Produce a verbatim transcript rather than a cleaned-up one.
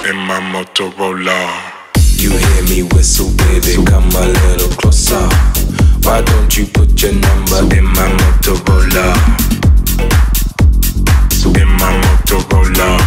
in my Motorola. You hear me whistle, baby, come a little closer. Why don't you put your number in my Motorola? In my Motorola.